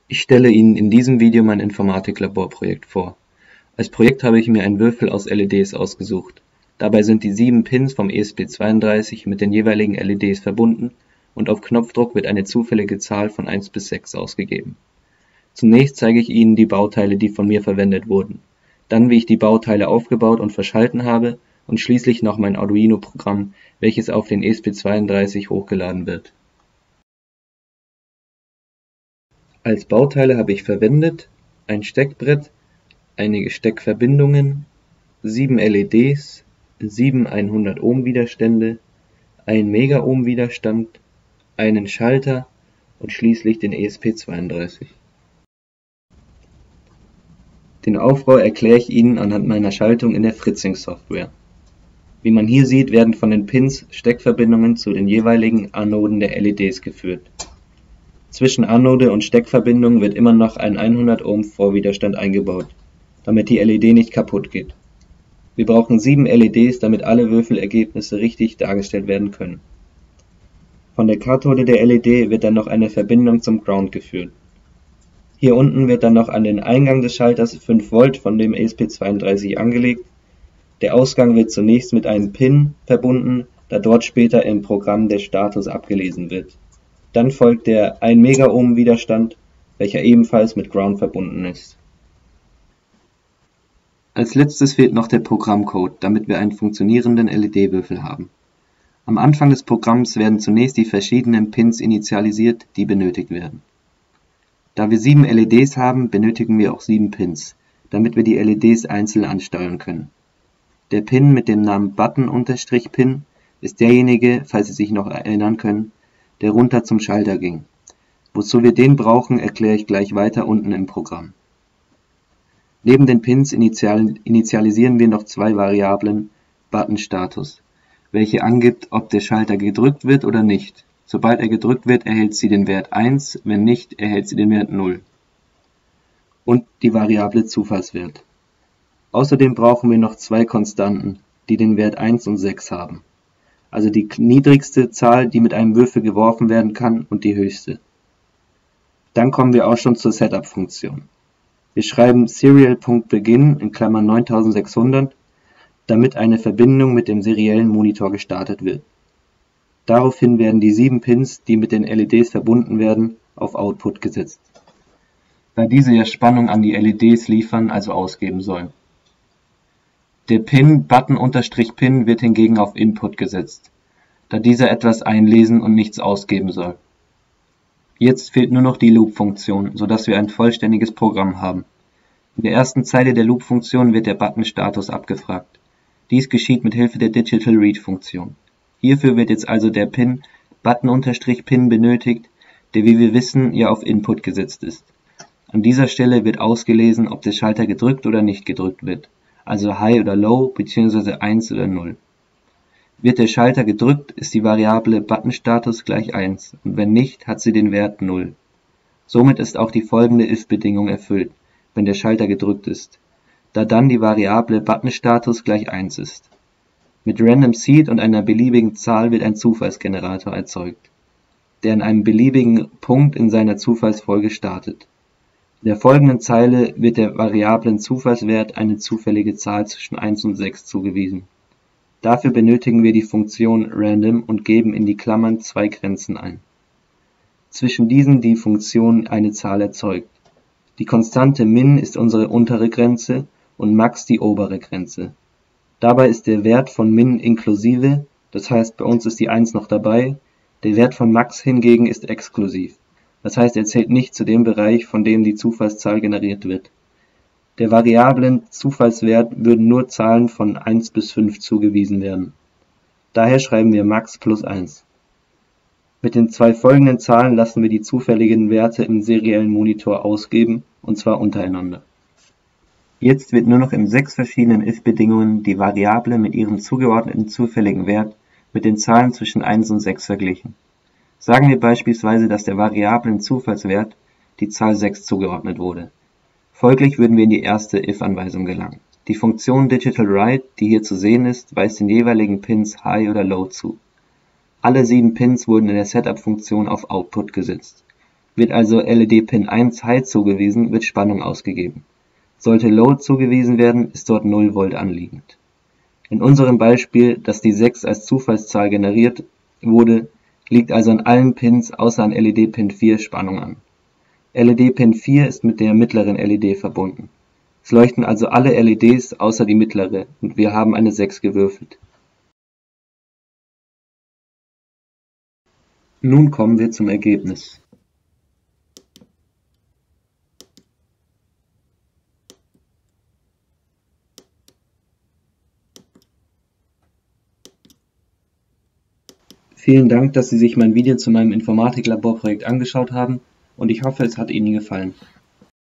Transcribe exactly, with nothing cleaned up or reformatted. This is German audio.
Ich stelle Ihnen in diesem Video mein Informatik-Laborprojekt vor. Als Projekt habe ich mir einen Würfel aus L E Ds ausgesucht. Dabei sind die sieben Pins vom E S P zweiunddreißig mit den jeweiligen L E Ds verbunden und auf Knopfdruck wird eine zufällige Zahl von eins bis sechs ausgegeben. Zunächst zeige ich Ihnen die Bauteile, die von mir verwendet wurden, dann wie ich die Bauteile aufgebaut und verschalten habe und schließlich noch mein Arduino-Programm, welches auf den E S P zweiunddreißig hochgeladen wird. Als Bauteile habe ich verwendet ein Steckbrett, einige Steckverbindungen, sieben L E Ds, sieben hundert Ohm Widerstände, ein Megaohm Widerstand, einen Schalter und schließlich den E S P zweiunddreißig. Den Aufbau erkläre ich Ihnen anhand meiner Schaltung in der Fritzing-Software. Wie man hier sieht, werden von den Pins Steckverbindungen zu den jeweiligen Anoden der L E Ds geführt. Zwischen Anode und Steckverbindung wird immer noch ein hundert Ohm Vorwiderstand eingebaut, damit die L E D nicht kaputt geht. Wir brauchen sieben L E Ds, damit alle Würfelergebnisse richtig dargestellt werden können. Von der Kathode der L E D wird dann noch eine Verbindung zum Ground geführt. Hier unten wird dann noch an den Eingang des Schalters fünf Volt von dem E S P zweiunddreißig angelegt. Der Ausgang wird zunächst mit einem Pin verbunden, da dort später im Programm der Status abgelesen wird. Dann folgt der ein Megaohm Widerstand, welcher ebenfalls mit Ground verbunden ist. Als letztes fehlt noch der Programmcode, damit wir einen funktionierenden L E D-Würfel haben. Am Anfang des Programms werden zunächst die verschiedenen Pins initialisiert, die benötigt werden. Da wir sieben L E Ds haben, benötigen wir auch sieben Pins, damit wir die L E Ds einzeln ansteuern können. Der Pin mit dem Namen Button-Pin ist derjenige, falls Sie sich noch erinnern können, der runter zum Schalter ging. Wozu wir den brauchen, erkläre ich gleich weiter unten im Programm. Neben den Pins initial, initialisieren wir noch zwei Variablen Button-Status, welche angibt, ob der Schalter gedrückt wird oder nicht. Sobald er gedrückt wird, erhält sie den Wert eins, wenn nicht, erhält sie den Wert null. Und die Variable Zufallswert. Außerdem brauchen wir noch zwei Konstanten, die den Wert eins und sechs haben. Also die niedrigste Zahl, die mit einem Würfel geworfen werden kann, und die höchste. Dann kommen wir auch schon zur Setup-Funktion. Wir schreiben Serial.Begin in Klammern neuntausendsechshundert, damit eine Verbindung mit dem seriellen Monitor gestartet wird. Daraufhin werden die sieben Pins, die mit den L E Ds verbunden werden, auf Output gesetzt, da diese ja Spannung an die L E Ds liefern, also ausgeben sollen. Der Pin Button-Pin wird hingegen auf Input gesetzt, da dieser etwas einlesen und nichts ausgeben soll. Jetzt fehlt nur noch die Loop-Funktion, sodass wir ein vollständiges Programm haben. In der ersten Zeile der Loop-Funktion wird der Button-Status abgefragt. Dies geschieht mit Hilfe der Digital-Read-Funktion. Hierfür wird jetzt also der Pin Button-Pin benötigt, der wie wir wissen ja auf Input gesetzt ist. An dieser Stelle wird ausgelesen, ob der Schalter gedrückt oder nicht gedrückt wird, also High oder Low bzw. eins oder null. Wird der Schalter gedrückt, ist die Variable Button-Status gleich eins und wenn nicht, hat sie den Wert null. Somit ist auch die folgende if-Bedingung erfüllt, wenn der Schalter gedrückt ist, da dann die Variable Button-Status gleich eins ist. Mit Random Seed und einer beliebigen Zahl wird ein Zufallsgenerator erzeugt, der an einem beliebigen Punkt in seiner Zufallsfolge startet. In der folgenden Zeile wird der Variablen Zufallswert eine zufällige Zahl zwischen eins und sechs zugewiesen. Dafür benötigen wir die Funktion Random und geben in die Klammern zwei Grenzen ein. Zwischen diesen die Funktion eine Zahl erzeugt. Die Konstante Min ist unsere untere Grenze und Max die obere Grenze. Dabei ist der Wert von Min inklusive, das heißt bei uns ist die eins noch dabei, der Wert von Max hingegen ist exklusiv. Das heißt, er zählt nicht zu dem Bereich, von dem die Zufallszahl generiert wird. Der Variablen Zufallswert würden nur Zahlen von eins bis fünf zugewiesen werden. Daher schreiben wir Max plus eins. Mit den zwei folgenden Zahlen lassen wir die zufälligen Werte im seriellen Monitor ausgeben, und zwar untereinander. Jetzt wird nur noch in sechs verschiedenen if-Bedingungen die Variable mit ihrem zugeordneten zufälligen Wert mit den Zahlen zwischen eins und sechs verglichen. Sagen wir beispielsweise, dass der Variablen Zufallswert die Zahl sechs zugeordnet wurde. Folglich würden wir in die erste if-Anweisung gelangen. Die Funktion DigitalWrite, die hier zu sehen ist, weist den jeweiligen Pins High oder Low zu. Alle sieben Pins wurden in der Setup-Funktion auf Output gesetzt. Wird also L E D-Pin eins High zugewiesen, wird Spannung ausgegeben. Sollte Low zugewiesen werden, ist dort null Volt anliegend. In unserem Beispiel, dass die sechs als Zufallszahl generiert wurde, liegt also an allen Pins außer an L E D-Pin vier Spannung an. L E D-Pin vier ist mit der mittleren L E D verbunden. Es leuchten also alle L E Ds außer die mittlere und wir haben eine sechs gewürfelt. Nun kommen wir zum Ergebnis. Vielen Dank, dass Sie sich mein Video zu meinem Informatik-Laborprojekt angeschaut haben und ich hoffe, es hat Ihnen gefallen.